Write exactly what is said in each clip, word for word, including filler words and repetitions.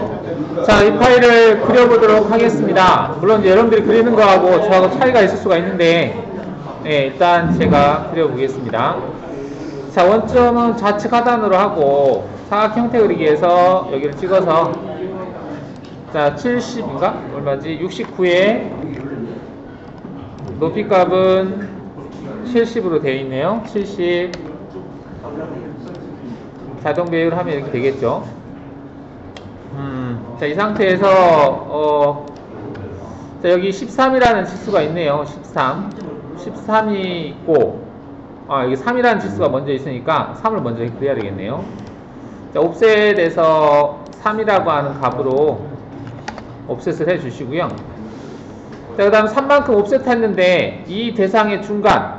자, 이 파일을 그려보도록 하겠습니다. 물론 이제 여러분들이 그리는 거하고 저하고 차이가 있을 수가 있는데, 네, 일단 제가 그려보겠습니다. 자, 원점은 좌측 하단으로 하고 사각 형태 그리기에서 여기를 찍어서, 자, 칠십인가? 얼마지? 육십구에 높이 값은 칠십으로 되어 있네요. 칠십. 자동 배열 하면 이렇게 되겠죠. 음, 자, 이 상태에서, 어, 자, 여기 십삼이라는 치수가 있네요. 십삼. 십삼이 있고, 아, 여기 삼이라는 치수가 먼저 있으니까 삼을 먼저 그려야 되겠네요. 자, 옵셋에서 삼이라고 하는 값으로 옵셋을 해 주시고요. 자, 그 다음 삼만큼 옵셋 했는데, 이 대상의 중간,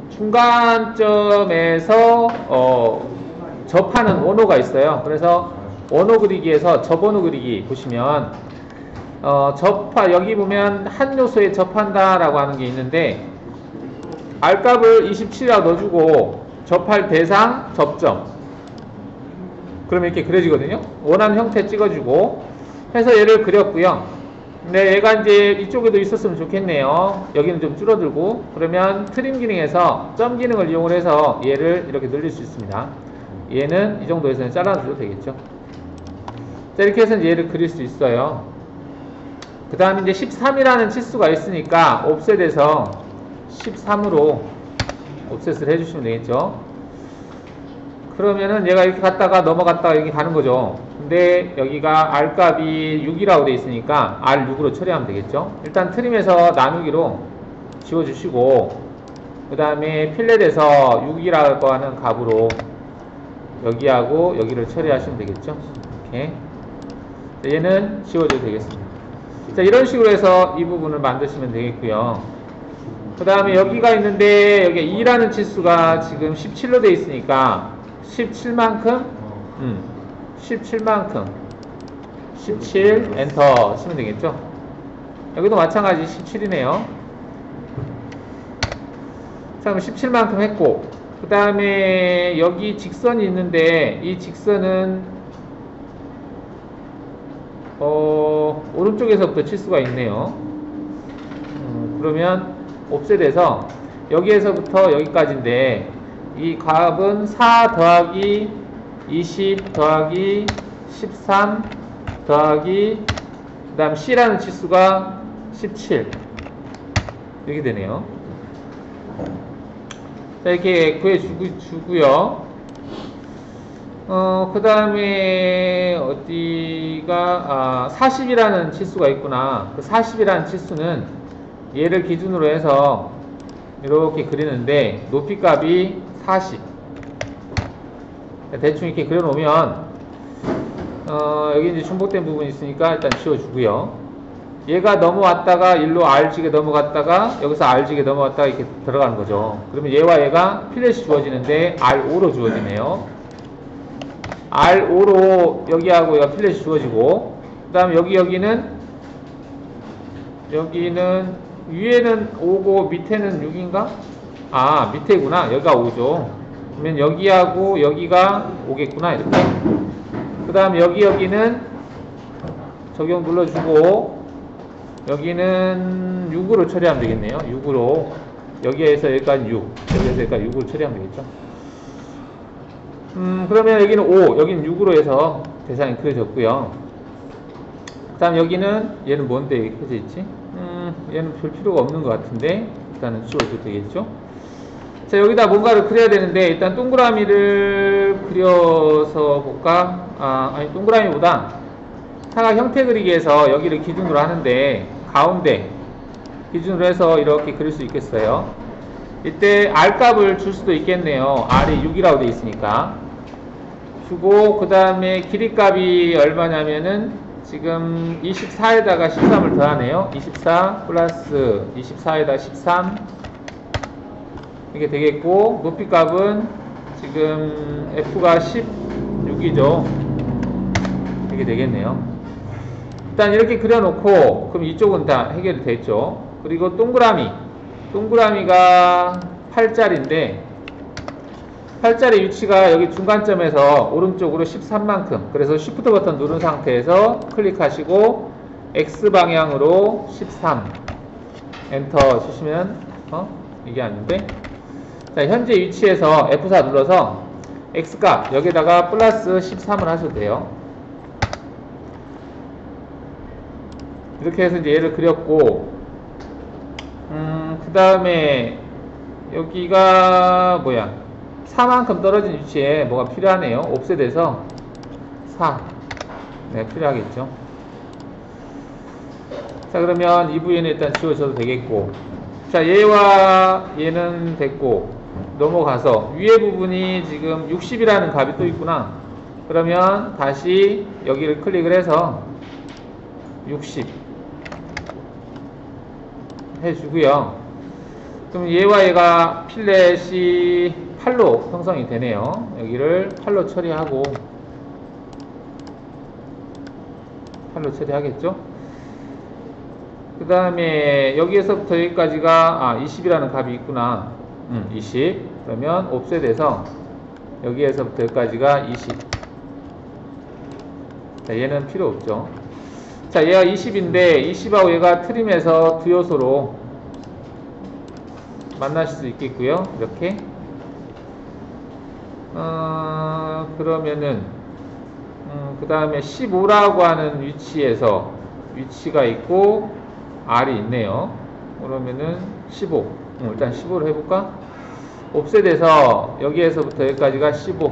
중간점에서, 어, 접하는 원호가 있어요. 그래서 원호 그리기에서 접원호 그리기 보시면, 어, 접하, 여기 보면 한 요소에 접한다라고 하는 게 있는데, R값을 이십칠이라고 넣어주고, 접할 대상, 접점. 그러면 이렇게 그려지거든요. 원하는 형태 찍어주고, 해서 얘를 그렸고요. 근데 얘가 이제 이쪽에도 있었으면 좋겠네요. 여기는 좀 줄어들고, 그러면 트림 기능에서 점 기능을 이용을 해서 얘를 이렇게 늘릴 수 있습니다. 얘는 이 정도에서는 잘라줘도 되겠죠. 자, 이렇게 해서 이제 얘를 그릴 수 있어요. 그 다음에 이제 십삼이라는 치수가 있으니까 옵셋에서 십삼으로 옵셋을 해주시면 되겠죠. 그러면은 얘가 이렇게 갔다가 넘어갔다가 여기 가는 거죠. 근데 여기가 R값이 육이라고 되어 있으니까 알 육으로 처리하면 되겠죠. 일단 트림에서 나누기로 지워주시고, 그 다음에 필렛에서 육이라고 하는 값으로 여기하고 여기를 처리하시면 되겠죠. 이렇게. 얘는 지워줘도 되겠습니다. 자, 이런 식으로 해서 이 부분을 만드시면 되겠고요. 그 다음에 여기가 있는데, 여기 이라는 치수가 지금 십칠로 되어 있으니까 십칠만큼, 음, 십칠만큼, 십칠, 엔터 치면 되겠죠. 여기도 마찬가지 십칠이네요. 자, 그럼 십칠만큼 했고, 그 다음에 여기 직선이 있는데, 이 직선은 어, 오른쪽에서부터 칠 수가 있네요. 음, 그러면 옵셋에서 여기에서부터 여기까지인데, 이 값은 사 더하기 이십 더하기 십삼 더하기 그 다음 C라는 치수가 십칠 이렇게 되네요. 자, 이렇게 구해주고요. 어, 그 다음에 어디가, 아, 사십이라는 치수가 있구나. 그 사십이라는 치수는 얘를 기준으로 해서 이렇게 그리는데, 높이 값이 사십. 대충 이렇게 그려놓으면, 어, 여기 이제 중복된 부분이 있으니까 일단 지워주고요. 얘가 넘어왔다가 일로 R직에 넘어갔다가 여기서 R직에 넘어갔다가 이렇게 들어가는 거죠. 그러면 얘와 얘가 필렛이 주어지는데 알 오로 주어지네요. 알 오로 여기하고 얘가 필렛이 주어지고, 그 다음 여기 여기는 여기는 위에는 오고 밑에는 육인가? 아, 밑에구나. 여기가 오죠. 그러면 여기하고 여기가 오겠구나. 이렇게. 그 다음 여기 여기는 적용 눌러주고, 여기는 육으로 처리하면 되겠네요. 육으로. 여기에서 여기까지 육, 여기에서 여기까지 육으로 처리하면 되겠죠. 음, 그러면 여기는 오, 여기는 육으로 해서 대상이 그려졌고요. 그 다음 여기는, 얘는 뭔데 이렇게 켜져 있지? 음, 얘는 별 필요가 없는 것 같은데, 일단은 지워도 되겠죠. 자, 여기다 뭔가를 그려야 되는데, 일단 동그라미를 그려서 볼까? 아, 아니, 동그라미보다 사각 형태 그리기에서 여기를 기준으로 하는데, 가운데 기준으로 해서 이렇게 그릴 수 있겠어요. 이때 R값을 줄 수도 있겠네요. R이 육이라고 되어 있으니까. 주고, 그 다음에 길이값이 얼마냐면은, 지금 이십사에다가 십삼을 더하네요. 이십사 플러스 이십사에다 십삼. 이게 되겠고, 높이값은 지금 F가 십육이죠. 이게 되겠네요. 일단 이렇게 그려놓고, 그럼 이쪽은 다 해결이 됐죠. 그리고 동그라미. 동그라미가 팔 짜리인데, 팔자리 위치가 여기 중간점에서 오른쪽으로 십삼만큼. 그래서 Shift 버튼 누른 상태에서 클릭하시고 X방향으로 십삼 엔터 치시면 어? 이게 아닌데. 자, 현재 위치에서 에프 사 눌러서 X값 여기다가 플러스 십삼을 하셔도 돼요. 이렇게 해서 이제 얘를 그렸고, 음, 그 다음에 여기가 뭐야, 사만큼 떨어진 위치에 뭐가 필요하네요. 옵셋에서 사. 네, 필요하겠죠. 자, 그러면 이 부위는 일단 지워줘도 되겠고, 자, 얘와 얘는 됐고, 넘어가서 위에 부분이 지금 육십이라는 값이 또 있구나. 그러면 다시 여기를 클릭을 해서 육십 해주고요. 그럼 얘와 얘가 필렛이 팔로 형성이 되네요. 여기를 팔로 처리하고, 팔로 처리하겠죠. 그 다음에 여기에서부터 여기까지가 아 이십이라는 값이 있구나. 음, 이십. 그러면 옵셋에서 여기에서부터 여기까지가 이십. 자, 얘는 필요 없죠. 자, 얘가 이십인데 이십하고 얘가 트림에서 두 요소로 만나실 수 있겠고요. 이렇게. 어, 그러면은 음, 그 다음에 십오라고 하는 위치에서 위치가 있고 R이 있네요. 그러면은 십오. 음, 일단 십오로 해볼까? 옵셋에서 여기에서부터 여기까지가 십오.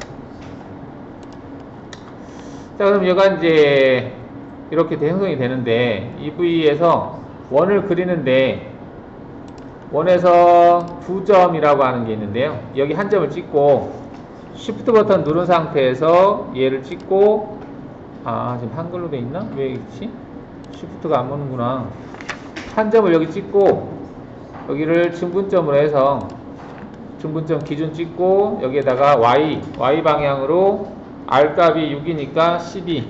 자, 그럼 얘가 이제 이렇게 형성이 되는데, 이 부위에서 원을 그리는데, 원에서 두 점이라고 하는 게 있는데요. 여기 한 점을 찍고 Shift 버튼 누른 상태에서 얘를 찍고, 아, 지금 한글로 돼 있나? 왜 이렇지? Shift가 안 오는구나. 한 점을 여기 찍고 여기를 중분점으로 해서 중분점 기준 찍고 여기에다가 Y, Y 방향으로 R 값이 육이니까 십이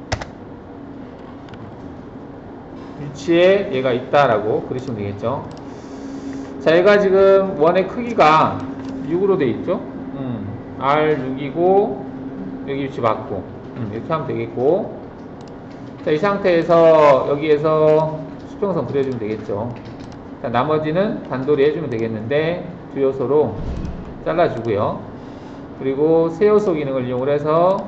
위치에 얘가 있다라고 그리시면 되겠죠. 자, 얘가 지금 원의 크기가 육으로 돼 있죠. 음, 알 육이고 여기 위치 맞고, 음, 이렇게 하면 되겠고, 자, 이 상태에서 여기에서 수평선 그려주면 되겠죠. 자, 나머지는 단돌이 해주면 되겠는데 두 요소로 잘라주고요. 그리고 세 요소 기능을 이용을 해서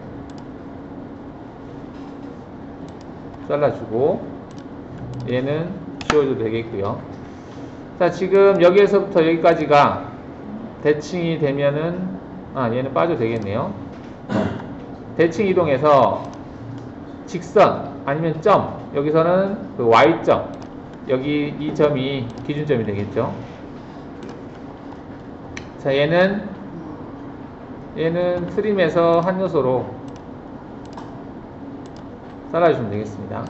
잘라주고 얘는 지워줘도 되겠고요. 자, 지금 여기에서부터 여기까지가 대칭이 되면은, 아, 얘는 빠져도 되겠네요. 대칭 이동해서 직선 아니면 점, 여기서는 그 Y점, 여기 이 점이 기준점이 되겠죠. 자, 얘는 얘는 트림에서 한 요소로 잘라주시면 되겠습니다.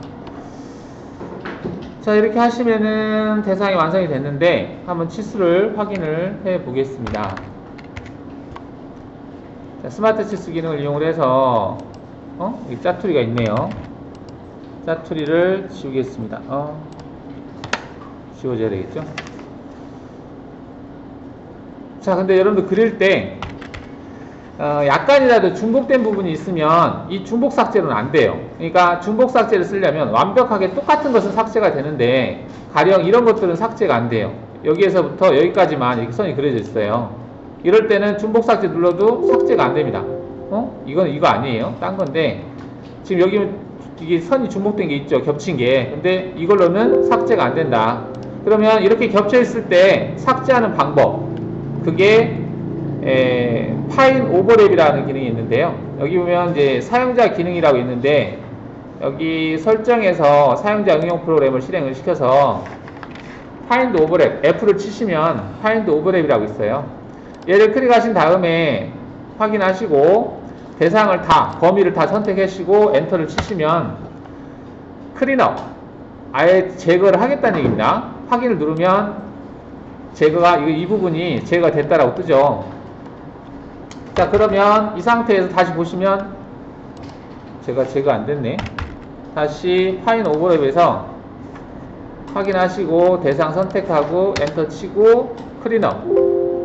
자, 이렇게 하시면은 대상이 완성이 됐는데 한번 치수를 확인을 해 보겠습니다. 자, 스마트 치수 기능을 이용을 해서 어? 여기 짜투리가 있네요. 짜투리를 지우겠습니다. 어, 지워져야 되겠죠. 자, 근데 여러분들 그릴 때 어, 약간이라도 중복된 부분이 있으면 이 중복 삭제는 안 돼요. 그러니까 중복 삭제를 쓰려면 완벽하게 똑같은 것은 삭제가 되는데 가령 이런 것들은 삭제가 안 돼요. 여기에서부터 여기까지만 이렇게 선이 그려져 있어요. 이럴 때는 중복 삭제 눌러도 삭제가 안 됩니다. 어? 이건 이거 아니에요. 딴 건데 지금 여기 이게 선이 중복된 게 있죠. 겹친 게. 근데 이걸로는 삭제가 안 된다. 그러면 이렇게 겹쳐 있을 때 삭제하는 방법, 그게 에, 파인 오버랩이라는 기능이 있는데요. 여기 보면 이제 사용자 기능이라고 있는데 여기 설정에서 사용자 응용 프로그램을 실행을 시켜서 파인드 오버랩 F를 치시면 파인드 오버랩이라고 있어요. 얘를 클릭하신 다음에 확인하시고 대상을 다, 범위를 다 선택하시고 엔터를 치시면 클린업, 아예 제거를 하겠다는 얘기입니다. 확인을 누르면 제거가, 이, 이 부분이 제거가 됐다라고 뜨죠. 자, 그러면 이 상태에서 다시 보시면 제가 제거 안 됐네. 다시 파인 오버랩에서 확인하시고 대상 선택하고 엔터 치고 클린업.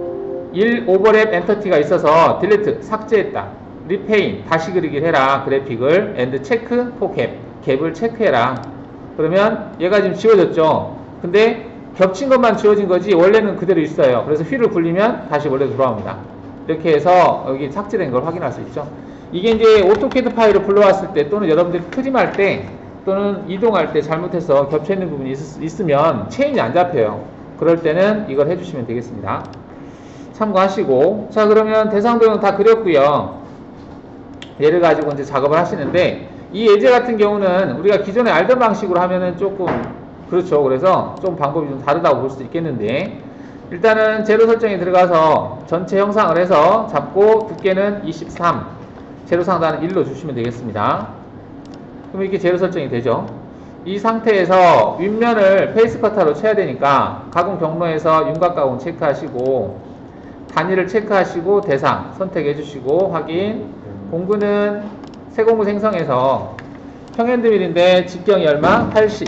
일 오버랩 엔터티가 있어서 딜리트 삭제했다. 리페인 다시 그리기를 해라. 그래픽을 엔드 체크 포 갭 갭을 체크해라. 그러면 얘가 지금 지워졌죠. 근데 겹친 것만 지워진 거지 원래는 그대로 있어요. 그래서 휠을 굴리면 다시 원래로 돌아옵니다. 이렇게 해서 여기 삭제된 걸 확인할 수 있죠. 이게 이제 오토캐드 파일을 불러왔을 때 또는 여러분들이 트림할 때 또는 이동할 때 잘못해서 겹쳐있는 부분이 있, 있으면 체인이 안 잡혀요. 그럴 때는 이걸 해주시면 되겠습니다. 참고하시고, 자 그러면 대상도형 다 그렸고요. 얘를 가지고 이제 작업을 하시는데 이 예제 같은 경우는 우리가 기존에 알던 방식으로 하면은 조금 그렇죠. 그래서 좀 방법이 좀 다르다고 볼 수도 있겠는데 일단은 재료 설정에 들어가서 전체 형상을 해서 잡고 두께는 이십삼, 재료 상단은 일로 주시면 되겠습니다. 그럼 이렇게 재료 설정이 되죠. 이 상태에서 윗면을 페이스 커터로 쳐야 되니까 가공 경로에서 윤곽 가공 체크하시고 단위를 체크하시고 대상 선택해 주시고 확인. 공구는 새 공구 생성해서 평핸드밀인데 직경이 얼마? 팔십.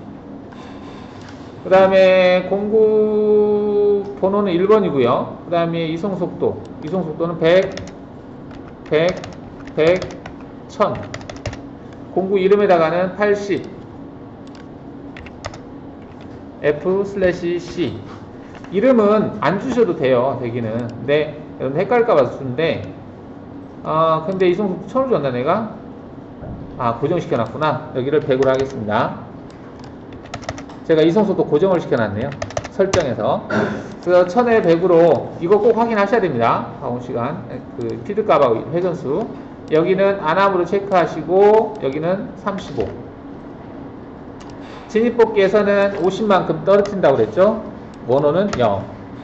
그 다음에 공구 번호는 일 번이고요. 그 다음에 이송속도 이송속도는 백, 백, 백, 천. 공구 이름에다가는 팔십 F 슬래시 C. 이름은 안 주셔도 돼요. 되기는. 근데 여러분 헷갈릴까봐 주는데 아 근데 이송속도 천으로 줬나 내가? 아 고정시켜놨구나. 여기를 백으로 하겠습니다. 제가 이송속도 고정을 시켜놨네요. 설정에서. 그래서 천에 백으로 이거 꼭 확인하셔야 됩니다. 가공시간 그 필드값하고 회전수. 여기는 안함으로 체크하시고 여기는 삼십오. 진입뽑기에서는 오십만큼 떨어진다고 그랬죠. 원호는 영.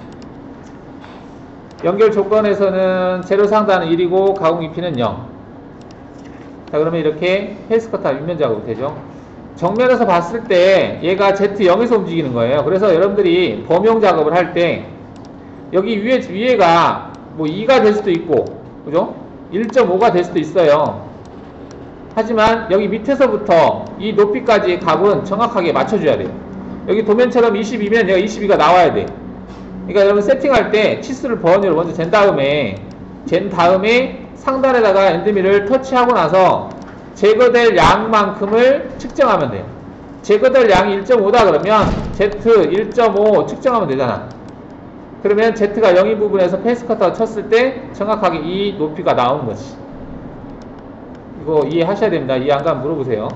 연결 조건에서는 재료 상단은 일이고 가공 깊이는 영. 자 그러면 이렇게 페이스커터 윗면 작업이 되죠. 정면에서 봤을 때 얘가 제트 영에서 움직이는 거예요. 그래서 여러분들이 범용 작업을 할 때 여기 위에, 위에가 뭐 이가 될 수도 있고 그죠? 일 점 오가 될 수도 있어요. 하지만 여기 밑에서부터 이 높이까지의 값은 정확하게 맞춰줘야 돼요. 여기 도면처럼 이십이면 얘가 이십이가 나와야 돼. 그러니까 여러분 세팅할 때 치수를 번호를 먼저 잰 다음에 잰 다음에 상단에다가 엔드밀을 터치하고 나서 제거될 양만큼을 측정하면 돼요. 제거될 양이 일 점 오다 그러면 Z 일 점 오 측정하면 되잖아. 그러면 Z가 영인 부분에서 페이스커터 쳤을 때 정확하게 이 높이가 나오는 거지. 이거 이해하셔야 됩니다. 이해 안 가면 물어보세요.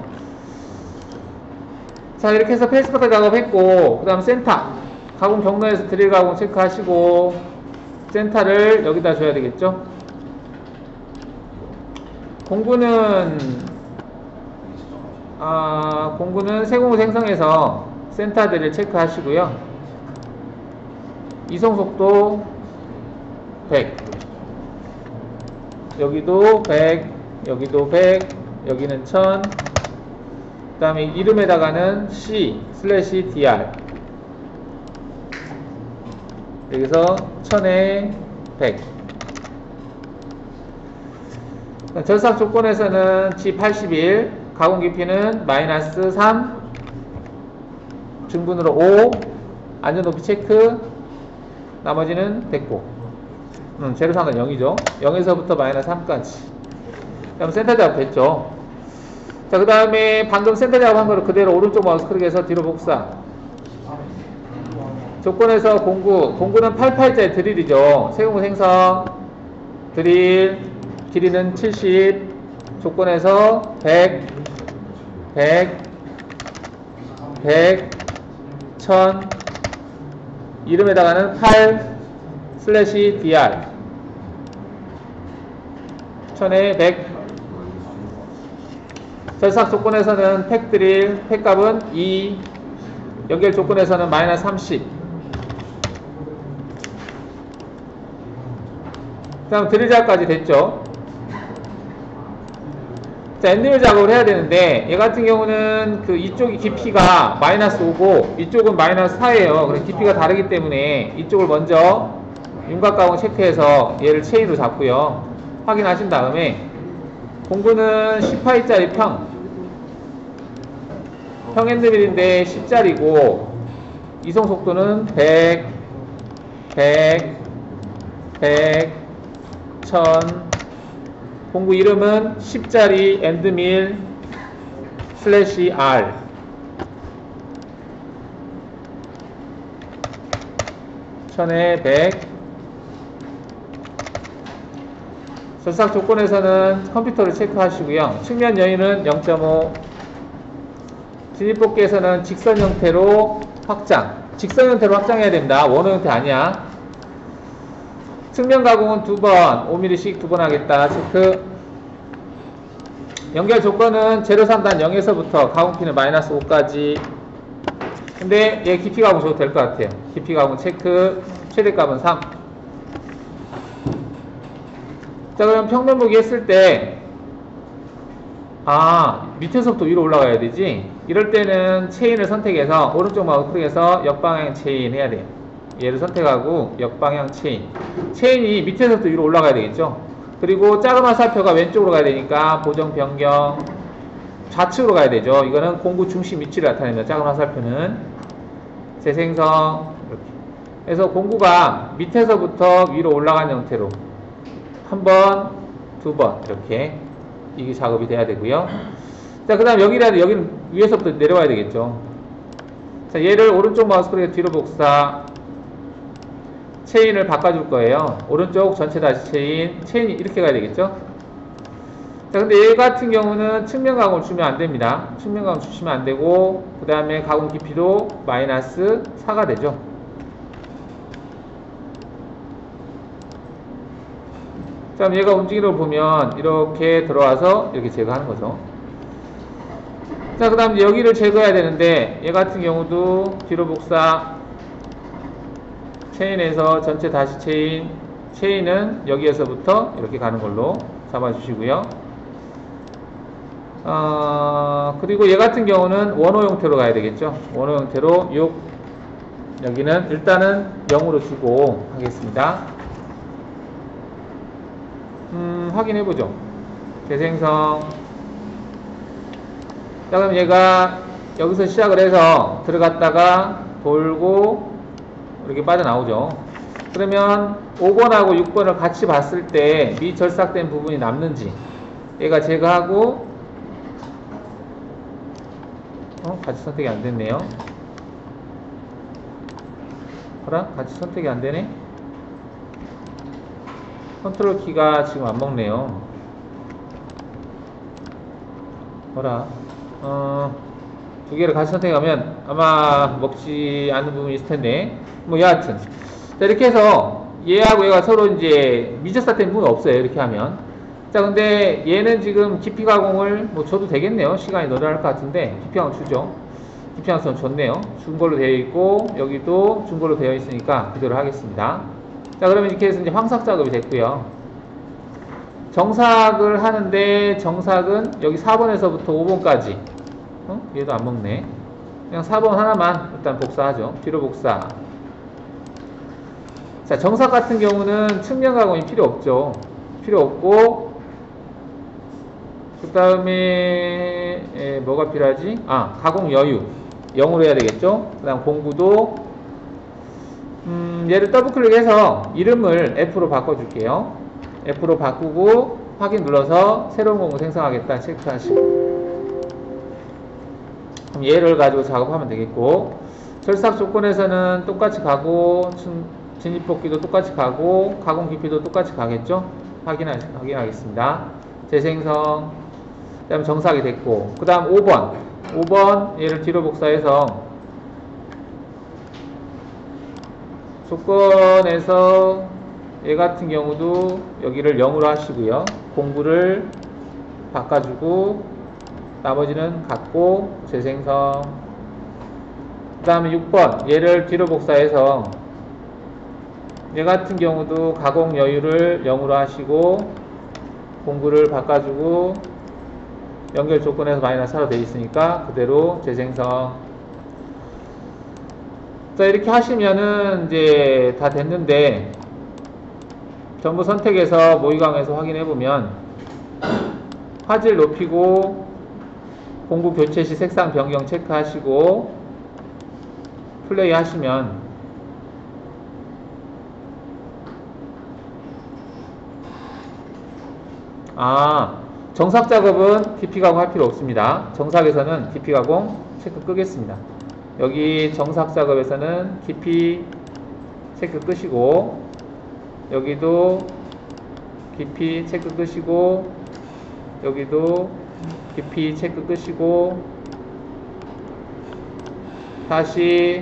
자 이렇게 해서 페이스커터 작업했고 그 다음 센터 가공 경로에서 드릴 가공 체크하시고 센터를 여기다 줘야 되겠죠. 공구는 아 공구는 새 공구 생성해서 센터들을 체크하시고요. 이송속도 백, 여기도 백, 여기도 백, 여기는 천. 그 다음에 이름에다가는 C 슬래시 디알. 여기서 천에 백. 절삭 조건에서는 지 팔십일, 가공 깊이는 마이너스 삼, 중분으로 오, 안전 높이 체크, 나머지는 됐고, 음, 재료 상단 영이죠. 영에서부터 마이너스 삼까지. 그럼 센터 작업 됐죠. 자, 그 다음에 방금 센터 작업한 거를 그대로 오른쪽 마우스 클릭해서 뒤로 복사. 조건에서 공구, 공구는 팔십팔 자의 드릴이죠. 세공구 생성, 드릴, 길이는 칠십, 조건에서 백, 백, 백, 천, 이름에다가는 팔 슬래시 디알, 천에 백. 절삭 조건에서는 팩 드릴, 팩 값은 이, 연결 조건에서는 마이너스 삼십. 그 다음 드릴 작업까지 됐죠. 자, 엔드밀 작업을 해야 되는데 얘 같은 경우는 그 이쪽이 깊이가 마이너스 오고 이쪽은 마이너스 사예요. 그래서 깊이가 다르기 때문에 이쪽을 먼저 윤곽 가공 체크해서 얘를 체인으로 잡고요. 확인하신 다음에 공구는 십 파이짜리 평, 평 엔드밀인데 십짜리고 이송 속도는 백, 백, 백, 천, 공구 이름은 십짜리 엔드밀 슬래시 R. 천에 백. 절삭 조건에서는 컴퓨터를 체크하시고요. 측면 여유는 영 점 오. 진입복귀에서는 직선 형태로 확장. 직선 형태로 확장해야 됩니다. 원호 형태 아니야. 측면 가공은 두 번, 오 밀리미터씩 두 번 하겠다. 체크. 연결 조건은 제로 삼 단 영에서부터 가공피는 마이너스 오까지. 근데 얘 깊이 가공 줘도 될 것 같아요. 깊이 가공 체크. 최대값은 삼. 자, 그럼 평면 보기 했을 때, 아, 밑에서부터 위로 올라가야 되지? 이럴 때는 체인을 선택해서, 오른쪽 마우스 클릭해서 역방향 체인 해야 돼요. 얘를 선택하고, 역방향 체인. 체인이 밑에서부터 위로 올라가야 되겠죠? 그리고 작은 화살표가 왼쪽으로 가야 되니까, 보정 변경, 좌측으로 가야 되죠. 이거는 공구 중심 위치를 나타냅니다. 작은 화살표는. 재생성, 이렇게. 그래서 공구가 밑에서부터 위로 올라가는 형태로. 한 번, 두 번, 이렇게. 이게 작업이 돼야 되고요. 자, 그 다음 여기라도, 여기는 위에서부터 내려와야 되겠죠. 자, 얘를 오른쪽 마우스 클릭 뒤로 복사. 체인을 바꿔줄 거예요. 오른쪽 전체 다시 체인. 체인이 이렇게 가야 되겠죠. 자, 근데 얘 같은 경우는 측면 가공을 주면 안 됩니다. 측면 가공 주시면 안 되고, 그 다음에 가공 깊이도 마이너스 사가 되죠. 자, 그럼 얘가 움직이는 걸 보면 이렇게 들어와서 이렇게 제거하는 거죠. 자, 그 다음 여기를 제거해야 되는데 얘 같은 경우도 뒤로 복사. 체인에서 전체 다시 체인. 체인은 여기에서부터 이렇게 가는 걸로 잡아주시고요. 어, 그리고 얘 같은 경우는 원호 형태로 가야 되겠죠. 원호 형태로 육. 여기는 일단은 영으로 주고 하겠습니다. 음, 확인해보죠. 재생성. 자, 그럼 얘가 여기서 시작을 해서 들어갔다가 돌고 이렇게 빠져나오죠. 그러면 오 번하고 육 번을 같이 봤을 때 미절삭된 부분이 남는지 얘가 제거하고, 어? 같이 선택이 안 됐네요. 그래? 같이 선택이 안 되네? 컨트롤 키가 지금 안 먹네요. 뭐라? 어, 두 개를 같이 선택하면 아마 먹지 않는 부분이 있을 텐데. 뭐, 여하튼. 자, 이렇게 해서 얘하고 얘가 서로 이제 미적사된 부분은 없어요. 이렇게 하면. 자, 근데 얘는 지금 깊이 가공을 뭐 줘도 되겠네요. 시간이 너덜할 것 같은데. 깊이 가공 주죠. 깊이 가공선 좋네요. 준 걸로 되어 있고, 여기도 준 걸로 되어 있으니까 그대로 하겠습니다. 자, 그러면 이렇게 해서 이제 황삭 작업이 됐고요. 정삭을 하는데, 정삭은 여기 사 번에서부터 오 번까지. 어? 얘도 안 먹네. 그냥 사 번 하나만 일단 복사하죠. 뒤로 복사. 자, 정삭 같은 경우는 측면 가공이 필요 없죠. 필요 없고, 그 다음에, 뭐가 필요하지? 아, 가공 여유. 영으로 해야 되겠죠? 그 다음 공구도, 음, 얘를 더블 클릭해서 이름을 F로 바꿔줄게요. F로 바꾸고 확인 눌러서 새로운 공구 생성하겠다 체크하시고, 그럼 얘를 가지고 작업하면 되겠고, 절삭 조건에서는 똑같이 가고, 진입복귀도 똑같이 가고, 가공 깊이도 똑같이 가겠죠? 확인하, 확인하겠습니다. 재생성. 그 다음 정삭이 됐고, 그 다음 오 번. 오 번 얘를 뒤로 복사해서 조건에서 얘 같은 경우도 여기를 영으로 하시고요. 공구를 바꿔주고 나머지는 같고 재생성. 그 다음에 육 번 얘를 뒤로 복사해서 얘 같은 경우도 가공 여유를 영으로 하시고 공구를 바꿔주고 연결 조건에서 마이너스 사로 되어 있으니까 그대로 재생성. 자, 이렇게 하시면은 이제 다 됐는데, 전부 선택해서 모의강에서 확인해보면 화질 높이고 공구 교체 시 색상 변경 체크하시고 플레이 하시면 아, 정삭 작업은 디피 가공 할 필요 없습니다. 정삭에서는 디피 가공 체크 끄겠습니다. 여기 정삭 작업에서는 디피 체크 끄시고, 여기도 디피 체크 끄시고, 여기도 디피 체크 끄시고, 다시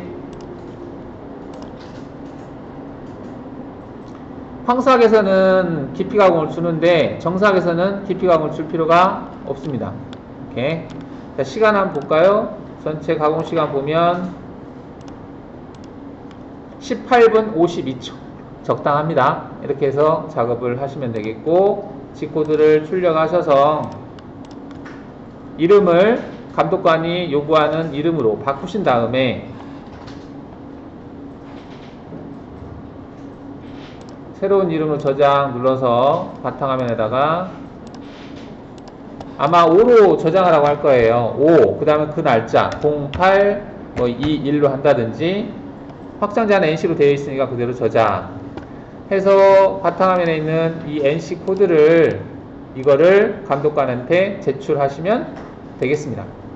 황삭에서는 디피 가공을 주는데 정삭에서는 디피 가공을 줄 필요가 없습니다. 오케이. 자, 시간 한번 볼까요? 전체 가공 시간 보면 십팔 분 오십이 초 적당합니다. 이렇게 해서 작업을 하시면 되겠고, G코드를 출력하셔서 이름을 감독관이 요구하는 이름으로 바꾸신 다음에 새로운 이름으로 저장 눌러서 바탕화면에다가 아마 오로 저장하라고 할 거예요. 오, 그 다음에 그 날짜 공팔, 뭐 이십일로 한다든지, 확장자는 엔씨로 되어 있으니까 그대로 저장 해서 바탕화면에 있는 이 엔씨 코드를 이거를 감독관한테 제출하시면 되겠습니다.